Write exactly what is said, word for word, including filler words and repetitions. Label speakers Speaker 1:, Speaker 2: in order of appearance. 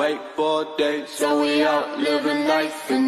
Speaker 1: wait for days. So we out living life in